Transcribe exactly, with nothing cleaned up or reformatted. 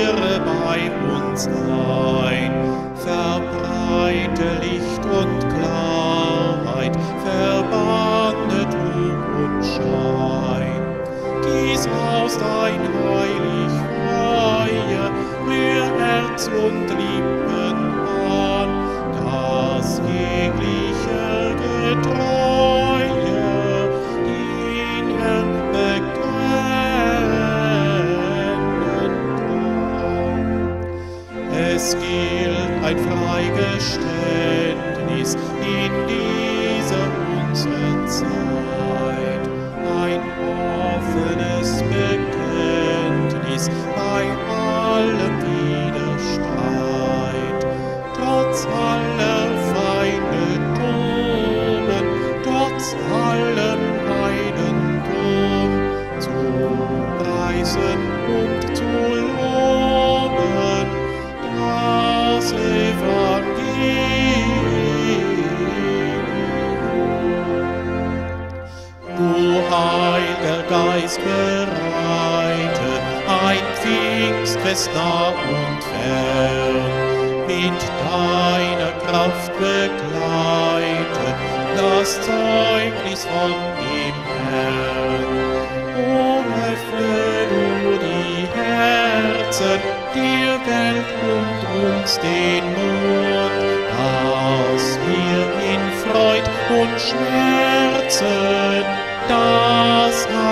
kehre bei uns ein. Verbreite Licht und Klarheit, verbanne Trug und Schein. Gieß aus dein heilig Feuer, rühr Herz und Lippen an, das jegliche Getreue den Herrn bekennen kann. Es gilt ein Freigeständnis in dieser unserer Zeit, ein offenes Bekenntnis bei allem Widerstreit. Trotz aller Feinde toben, trotz allem Heidentum, zu preisen und zu loben das Evangelium. Du Heiliger Geist, bereite ein Pfingstfest nah und fern, mit deiner Kraft begleite das Zeugnis von dem Herrn. O öffne du die Herzen der Welt und uns den Mund, dass wir in Freud und Schmerzen das